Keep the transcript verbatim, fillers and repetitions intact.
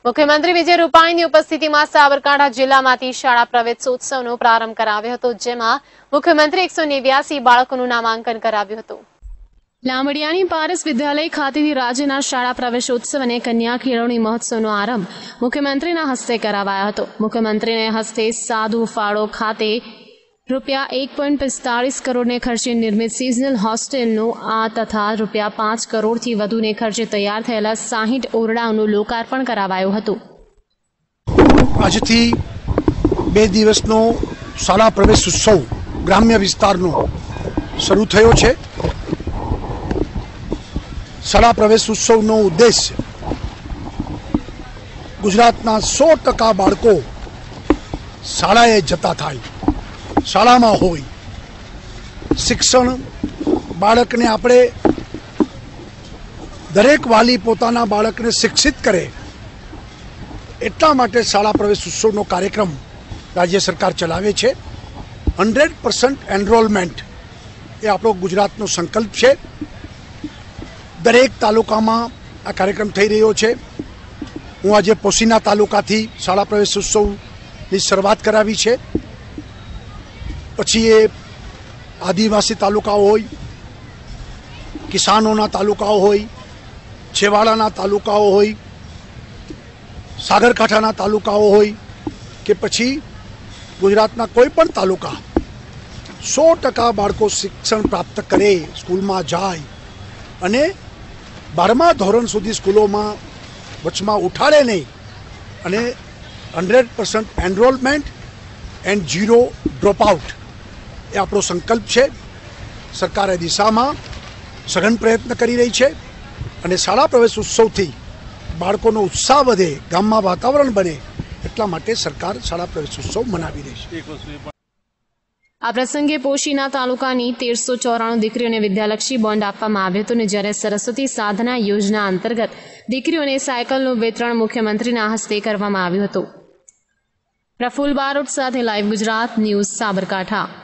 મુખ્યમંત્રી વિજય રૂપાણીની ઉપસ્થિતિમાં સાબરકાંઠા જિલ્લામાંથી શાળા પ્રવેશોત્સવનો પ્રારંભ કરાવ્યો હતો, જેમાં મુખ્યમંત્રી એકસો નેવ્યાસી બાળકોનું નામાંકન કરાવ્યું હતું। લાંબડિયાની પારસ વિદ્યાલય ખાતેથી રાજ્યના શાળા પ્રવેશોત્સવ અને કન્યા કેળવણી મહોત્સવનો આરંભ મુખ્યમંત્રીના હસ્તે કરાવાયો હતો। મુખ્યમંત્રીને હસ્તે સાધુ ફાળો ખાતે રૂપિયા એક પોઈન્ટ પિસ્તાળીસ કરોડને ખર્ચે નિર્મિત સિઝનલ હોસ્ટેલનું આ તથા રૂપિયા પાંચ કરોડથી વધુને ખર્ચે તૈયાર થયેલા સાહીઠ ઓરડાઓનું લોકાર્પણ કરાવાયું હતું। આજથી બે દિવસનો શાળા પ્રવેશ ઉત્સવ ગ્રામ્ય વિસ્તારનો શરૂ થયો છે। શાળા પ્રવેશ ઉત્સવનો ઉદ્દેશ્ય ગુજરાતના સો ટકા બાળકો શાળાએ જતા થાય, શાળામાં હોય, શિક્ષણ બાળકને આપણે દરેક વાલી પોતાના બાળકને શિક્ષિત કરે એટલા માટે શાળા પ્રવેશ ઉત્સવનો કાર્યક્રમ રાજ્ય સરકાર ચલાવે છે। હંડ્રેડ પર્સન્ટ એનરોલમેન્ટ એ આપણો ગુજરાતનો સંકલ્પ છે। દરેક તાલુકામાં આ કાર્યક્રમ થઈ રહ્યો છે। હું આજે પોશીના તાલુકાથી શાળા પ્રવેશ ઉત્સવની શરૂઆત કરાવી છે। પછી એ આદિવાસી તાલુકાઓ હોય, કિસાનોના તાલુકાઓ હોય, છેવાડાના તાલુકાઓ હોય, સાગરકાંઠાના તાલુકાઓ હોય કે પછી ગુજરાતના કોઈ પણ તાલુકા, સો ટકા બાળકો શિક્ષણ પ્રાપ્ત કરે, સ્કૂલમાં જાય અને બારમા ધોરણ સુધી સ્કૂલોમાં વચમાં ઉઠાડે નહીં અને hundred percent enrolment and zero drop out એ આપણો સંકલ્પ છે। સરકાર એ દિશામાં સઘન પ્રયત્ન કરી રહી છે અને શાળા પ્રવેશ ઉત્સવથી બાળકોનો ઉત્સાહ વધે, ગામમાં વાતાવરણ બને એટલા માટે સરકાર શાળા પ્રવેશ ઉત્સવ મનાવી રહી છે। આ પ્રસંગે પોશીના તાલુકાની તેરસો ચોરાણું દીકરીઓને વિદ્યાલક્ષી બોન્ડ આપવામાં આવ્યો હતો, જ્યારે સરસ્વતી સાધના યોજના અંતર્ગત દીકરીઓને સાયકલનું વિતરણ મુખ્યમંત્રીના હસ્તે કરવામાં આવ્યું હતું। પ્રફુલ બારોટ સાથે લાઈવ ગુજરાત ન્યૂઝ, સાબરકાંઠા।